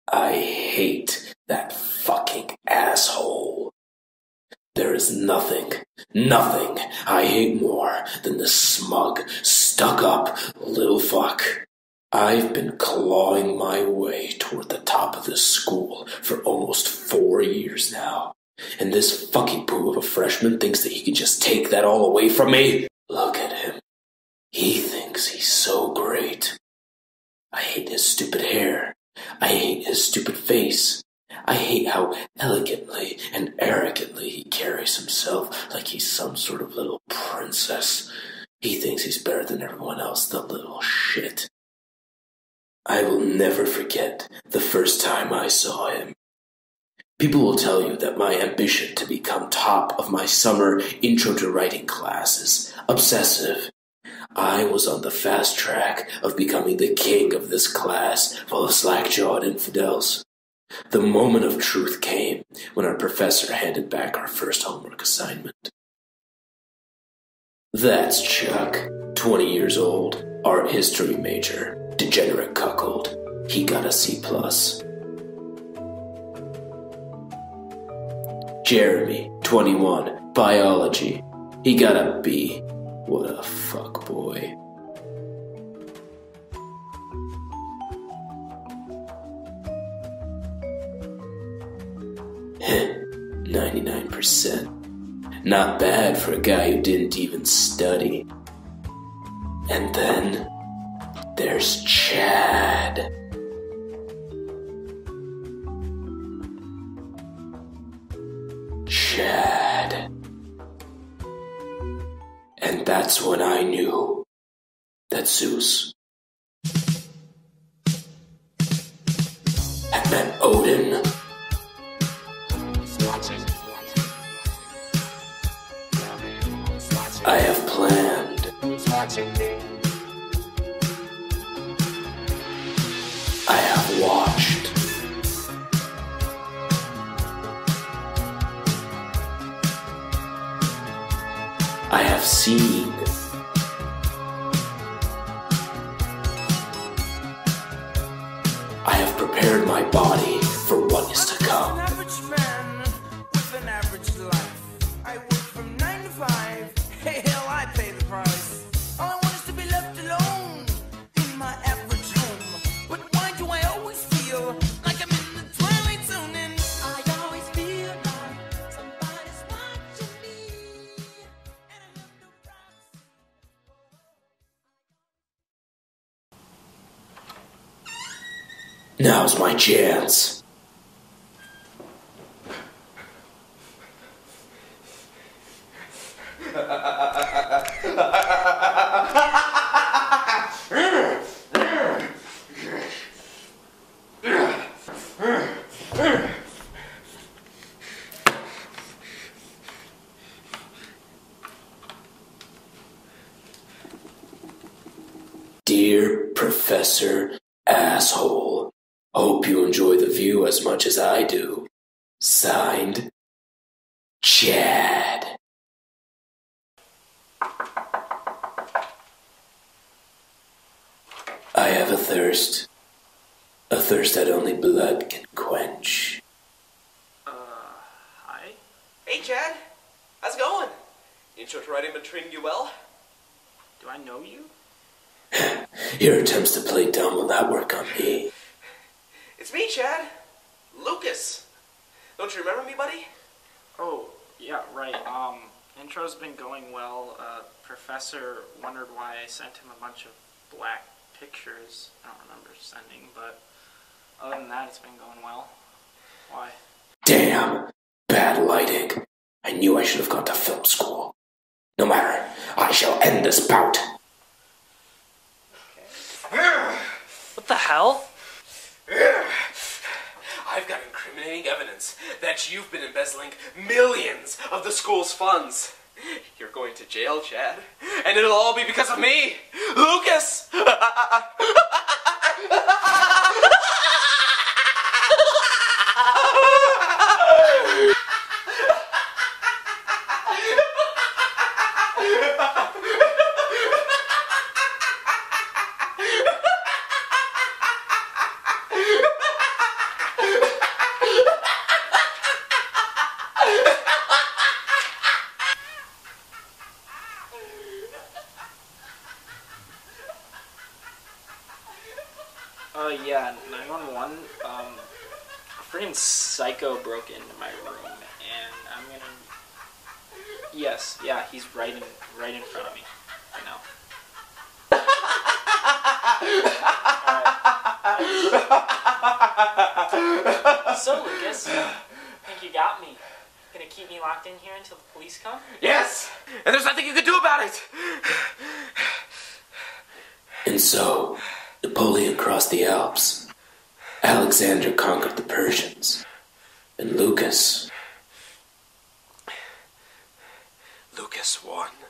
I hate that fucking asshole. There is nothing I hate more than the smug, stuck-up little fuck. I've been clawing my way toward the top of this school for almost 4 years now. And this fucking poo of a freshman thinks that he can just take that all away from me? Look at him. He thinks he's so great. I hate his stupid hair. I hate his stupid face. I hate how elegantly and arrogantly he carries himself like he's some sort of little princess. He thinks he's better than everyone else, the little shit. I will never forget the first time I saw him. People will tell you that my ambition to become top of my summer intro to writing class is obsessive. I was on the fast track of becoming the king of this class full of slack-jawed infidels. The moment of truth came when our professor handed back our first homework assignment. That's Chuck, 20 years old, art history major, degenerate cuckold. He got a C+. Jeremy, 21, biology. He got a B. What a fuckboy. Heh, 99%. Not bad for a guy who didn't even study. And then there's Chad. Chad. And that's when I knew that Zeus had met Odin. I have planned. I have watched. I have seen. I have prepared my body for what is to come. An average man with an average life. I work from 9 to 5. Hey, hell, I pay the price. All I want is to be left alone in my average home. But why do I always feel like I'm in the twilight zone? And I always feel like somebody's watching me. And I have no privacy. Now's my chance. Dear Professor Asshole, hope you enjoy the view as much as I do. Signed, Chad. I have a thirst that only blood can quench. Hi? Hey, Chad. How's it going? Intro to writing been treating you well? Do I know you? Your attempts to play dumb will not work on me. It's me, Chad. Lucas. Don't you remember me, buddy? Oh, yeah, right. Intro's been going well. Professor wondered why I sent him a bunch of black pictures. I don't remember sending, but other than that, it's been going well. Why? Damn, bad lighting. I knew I should have gone to film school. No matter, I shall end this bout. What the hell? I've got incriminating evidence that you've been embezzling millions of the school's funds. You're going to jail, Chad, and it'll all be because of me, Lucas! everyone. A freaking psycho broke into my room, and I'm gonna... Yes, yeah, he's right in front of me right now. Alright. So, Lucas, think you got me? Gonna keep me locked in here until the police come? Yes! And there's nothing you can do about it! And so, Napoleon crossed the Alps. Alexander conquered the Persians. And Lucas Lucas won.